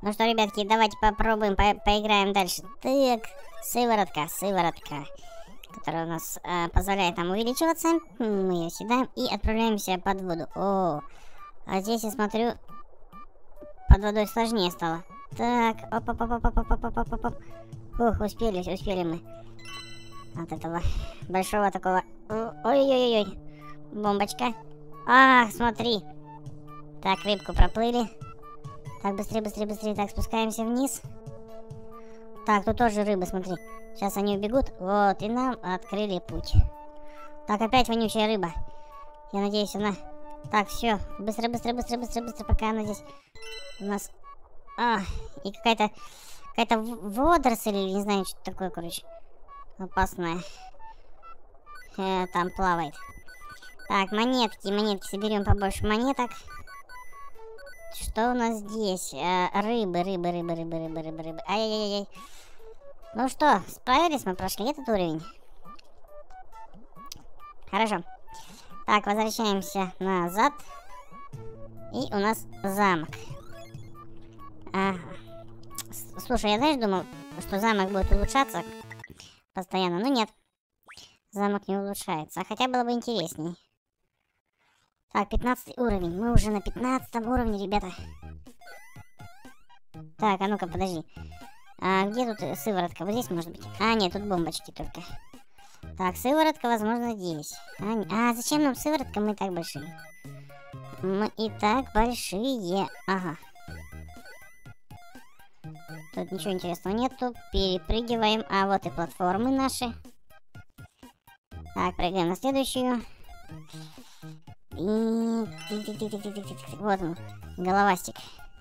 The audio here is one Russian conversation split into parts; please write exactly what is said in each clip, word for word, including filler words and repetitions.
Ну что, ребятки, давайте попробуем, по поиграем дальше. Так, сыворотка, сыворотка, которая у нас э, позволяет нам увеличиваться. Мы ее съедаем и отправляемся под воду. О, а здесь я смотрю, под водой сложнее стало. Так, оп-оп-оп-оп-оп-оп-оп-оп-оп. Ух, успели, успели мы. От этого большого такого... Ой-ой-ой-ой. Бомбочка. Ах, смотри. Так, рыбку проплыли. Так, быстрее, быстрее, быстрее. Так, спускаемся вниз. Так, тут тоже рыбы, смотри. Сейчас они убегут. Вот, и нам открыли путь. Так, опять вонючая рыба. Я надеюсь, она... Так, все. Быстро, быстро, быстро, быстро, быстро, пока она здесь у нас... А, и какая-то... Какая-то водоросль или не знаю, что такое, короче. Опасная. Э, там плавает. Так, монетки, монетки. Соберем побольше монеток. Что у нас здесь? Э, рыбы, рыбы, рыбы, рыбы, рыбы, рыбы, рыбы. Ай-яй-яй. Ну что, справились, мы прошли этот уровень. Хорошо. Так, возвращаемся назад. И у нас замок. Ага. Слушай, я, знаешь, думал, что замок будет улучшаться постоянно. Но нет. Замок не улучшается. А хотя было бы интересней. Так, пятнадцатый уровень. Мы уже на пятнадцатом уровне, ребята. Так, а ну-ка, подожди. А где тут сыворотка? Вот здесь может быть. А, нет, тут бомбочки только. Так, сыворотка, возможно, здесь. А, а зачем нам сыворотка? Мы и так большие. Мы и так большие. Ага. Тут ничего интересного нету. Перепрыгиваем. А вот и платформы наши. Так, прыгаем на следующую. И... Вот он. Головастик.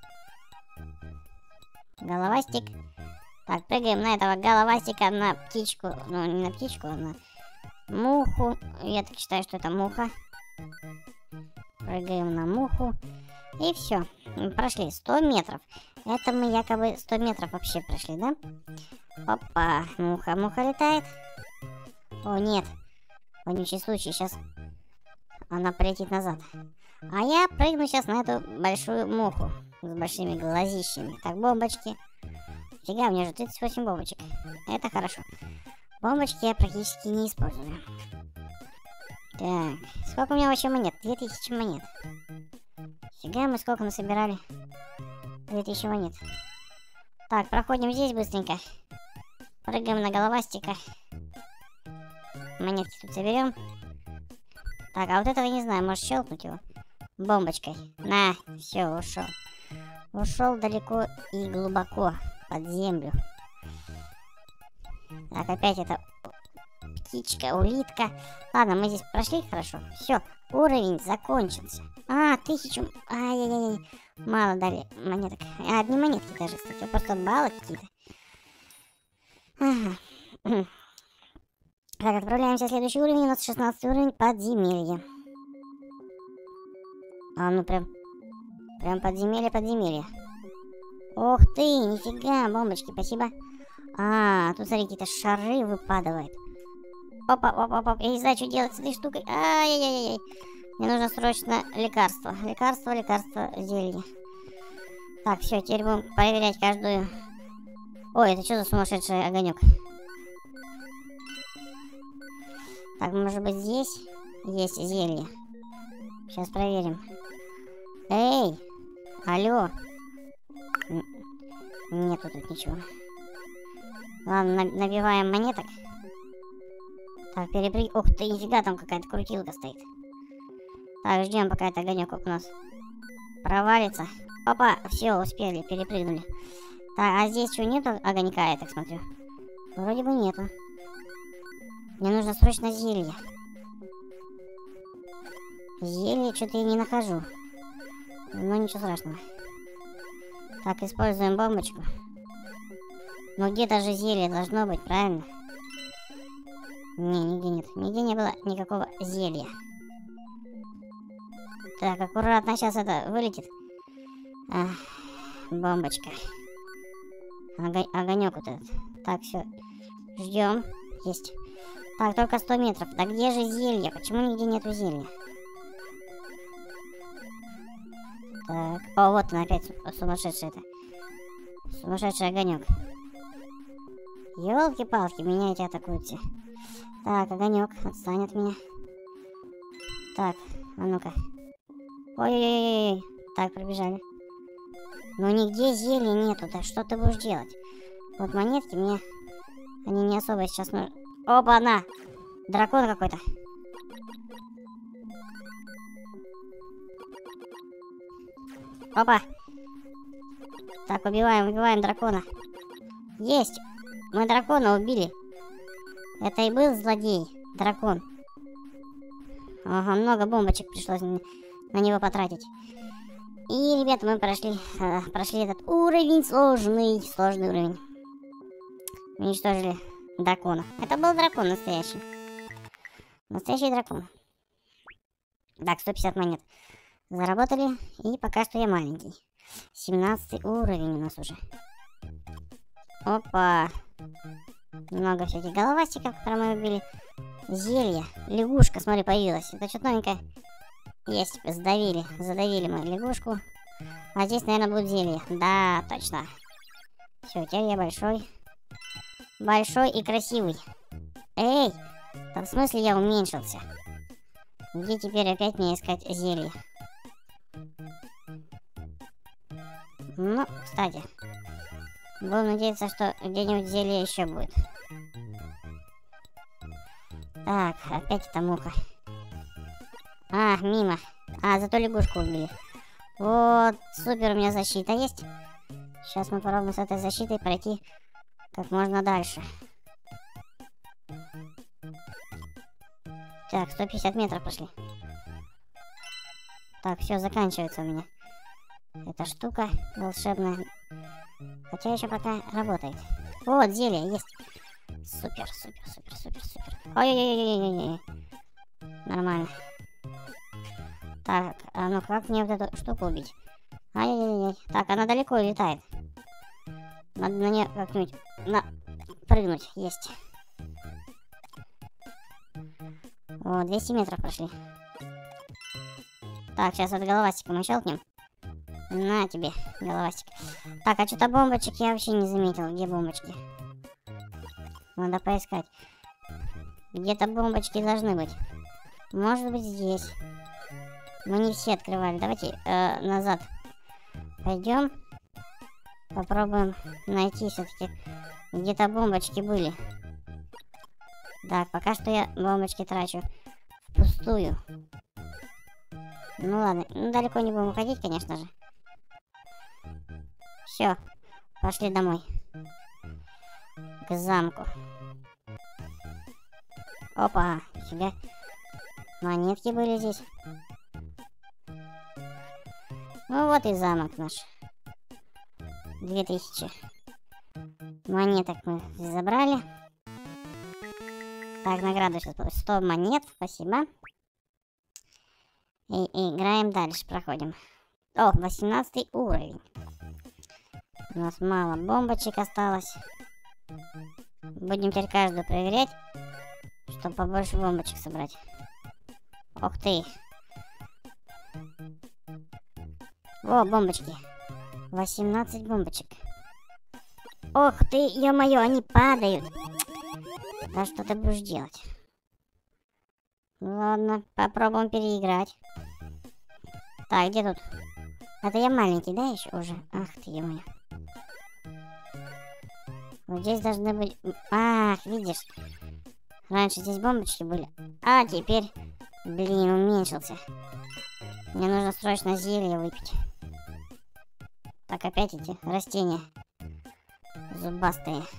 Головастик. Так, прыгаем на этого головастика, на птичку. Ну, не на птичку, а на муху. Я так считаю, что это муха. Прыгаем на муху. И все. Прошли сто метров. Это мы якобы сто метров вообще прошли, да? Опа. Муха, муха летает. О, нет. Вонючий случай. Сейчас она полетит назад. А я прыгну сейчас на эту большую муху. С большими глазищами. Так, бомбочки. Фига, у меня же тридцать восемь бомбочек. Это хорошо. Бомбочки я практически не использую. Так, сколько у меня вообще монет? две тысячи монет. Фига, мы сколько насобирали? две тысячи монет. Так, проходим здесь быстренько. Прыгаем на головастика. Монетки тут соберем. Так, а вот этого не знаю, может щелкнуть его бомбочкой. На, все, ушел. Ушел далеко и глубоко под землю. Так, опять это птичка, улитка. Ладно, мы здесь прошли хорошо. Все, уровень закончился. А, тысячу... Ай-яй-яй. Мало дали монеток. А, одни монетки даже, кстати. Просто баллы какие-то. Ага. Так, отправляемся в следующий уровень. У нас шестнадцатый уровень, подземелье. А, ну прям... Прям подземелье, подземелье. Ух ты, нифига, бомбочки, спасибо. А, тут, смотри, какие-то шары выпадают. Опа, опа, опа, я не знаю, что делать с этой штукой. Ай-яй-яй-яй. Мне нужно срочно лекарство. Лекарство, лекарство, зелье. Так, все, теперь будем проверять каждую... Ой, это что за сумасшедший огонек? Так, может быть, здесь есть зелье. Сейчас проверим. Эй! Алло! Н нету тут ничего. Ладно, на набиваем монеток. Так, перепрыг... Ух ты, нифига, там какая-то крутилка стоит. Так, ждем, пока это огонек у нас провалится. Опа, все, успели, перепрыгнули. Так, а здесь что, нету огонька, я так смотрю? Вроде бы нету. Мне нужно срочно зелье. Зелье что-то я не нахожу. Но ничего страшного. Так, используем бомбочку. Но где-то же зелье должно быть, правильно? Не, нигде нет. Нигде не было никакого зелья. Так, аккуратно, сейчас это вылетит. А, бомбочка. Ого огонек вот этот. Так, все. Ждем. Есть. Так, только сто метров. Да где же зелье? Почему нигде нету зелья? Так. О, вот он опять сумасшедший это. Сумасшедший огонек. Ёлки-палки, меня эти атакуют все. Так, огонек, отстань от меня. Так, а ну-ка. Ой-ой-ой-ой. Так, пробежали. Но нигде зелья нету, да что ты будешь делать? Вот монетки мне... Они не особо сейчас нужны. Опа-на! Дракон какой-то. Опа! Так, убиваем, убиваем дракона. Есть! Мы дракона убили. Это и был злодей. Дракон. Ага, много бомбочек пришлось на, на него потратить. И, ребята, мы прошли, э, прошли этот уровень сложный. Сложный уровень. Уничтожили дракона. Это был дракон настоящий. Настоящий дракон. Так, сто пятьдесят монет. Заработали. И пока что я маленький. семнадцатый уровень у нас уже. Опа. Много всяких головастиков, которые мы убили. Зелье. Лягушка, смотри, появилась. Это что-то новенькое. Есть, задавили. Задавили мы лягушку. А здесь, наверное, будет зелье. Да, точно. Все, теперь я большой. Большой и красивый. Эй! Да в смысле я уменьшился? Где теперь опять мне искать зелье? Ну, кстати. Буду надеяться, что где-нибудь зелье еще будет. Так, опять эта муха. А, мимо. А, зато лягушку убили. Вот, супер, у меня защита есть. Сейчас мы попробуем с этой защитой пройти как можно дальше. Так, сто пятьдесят метров пошли. Так, все, заканчивается у меня эта штука волшебная. Хотя еще пока работает. Вот, зелье есть. Супер, супер, супер, супер, супер. Ой-ой-ой-ой-ой. Нормально. Так, а ну как мне вот эту штуку убить? Ай-яй-яй. Так, она далеко летает. Надо на нее как-нибудь на... прыгнуть. Есть. О, двести метров прошли. Так, сейчас вот головастиком мы щелкнем. На тебе, головастик. Так, а что-то бомбочек я вообще не заметил. Где бомбочки? Надо поискать. Где-то бомбочки должны быть. Может быть, здесь. Мы не все открывали. Давайте э, назад пойдем. Попробуем найти все-таки. Где-то бомбочки были. Так, пока что я бомбочки трачу впустую. Ну ладно, ну, далеко не будем уходить, конечно же. Все, пошли домой. К замку. Опа, фига. Монетки были здесь. Ну вот и замок наш. Две тысячи монеток мы забрали. Так, награду сейчас получим. сто монет, спасибо. И, и играем дальше, проходим. О, восемнадцатый уровень. У нас мало бомбочек осталось. Будем теперь каждую проверять, чтобы побольше бомбочек собрать. Ух ты. О, бомбочки. восемнадцать бомбочек. Ох ты, ё-моё, они падают. Да что ты будешь делать? Ладно, попробуем переиграть. Так, где тут? Это я маленький, да, еще уже? Ах ты, ё-моё. Вот здесь должны быть... Ах, видишь? Раньше здесь бомбочки были. А теперь... Блин, уменьшился. Мне нужно срочно зелье выпить. Так, опять эти растения. Зубастые.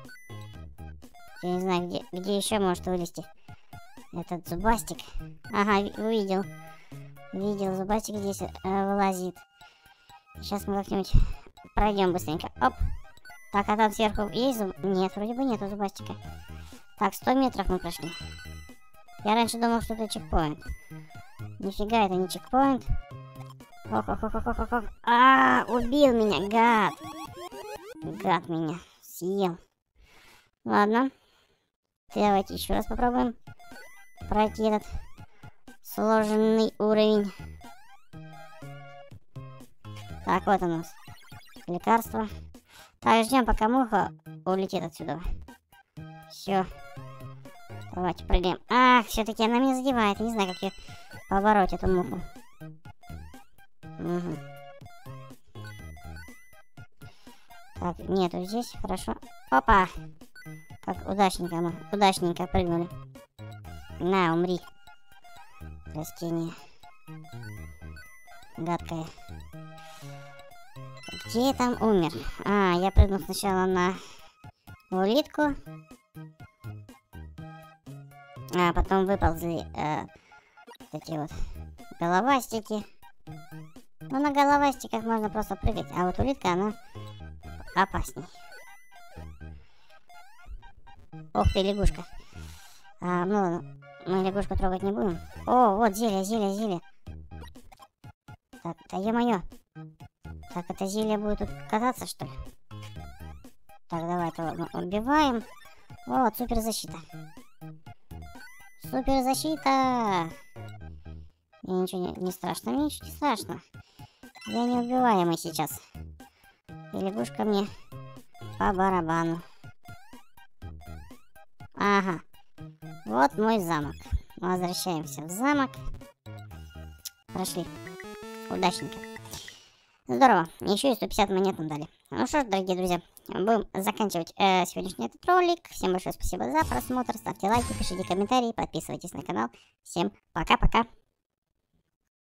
Я не знаю, где, где еще может вылезти этот зубастик. Ага, увидел. Видел, зубастик здесь э, вылазит. Сейчас мы как-нибудь пройдем быстренько. Оп. Так, а там сверху есть зуб... Нет, вроде бы нету зубастика. Так, сто метров мы прошли. Я раньше думал, что это чекпоинт. Нифига, это не чекпоинт. Ох-ох-ох-ох-ох-ох. А, убил меня, гад. Гад меня съел. Ладно. Давайте еще раз попробуем пройти этот сложный уровень. Так, вот у нас лекарство. Так, ждем, пока муха улетит отсюда. Все. Давайте прыгаем. Ах, все-таки она меня задевает. Я не знаю, как ее побороть, эту муху. Угу. Так, нету здесь. Хорошо. Опа! Как удачненько мы. Удачненько прыгнули. На, умри. Растение. Гадкое. Где я там умер? А, я прыгнул сначала на улитку. А потом выползли э, эти вот головастики. Ну, на головастиках можно просто прыгать, а вот улитка, она опасней. Ух ты, лягушка. А, ну ладно, мы лягушку трогать не будем. О, вот зелье, зелье, зелье. Так, да е-мое. Так, это зелье будет тут кататься, что ли? Так, давай этого мы убиваем. Вот, суперзащита. Суперзащита! Мне ничего не, не страшно, мне ничего не страшно. Я неубиваемый сейчас. И лягушка мне по барабану. Ага. Вот мой замок. Мы возвращаемся в замок. Прошли. Удачненько. Здорово. Еще и сто пятьдесят монет нам дали. Ну что ж, дорогие друзья, будем заканчивать э, сегодняшний этот ролик. Всем большое спасибо за просмотр. Ставьте лайки, пишите комментарии, подписывайтесь на канал. Всем пока-пока.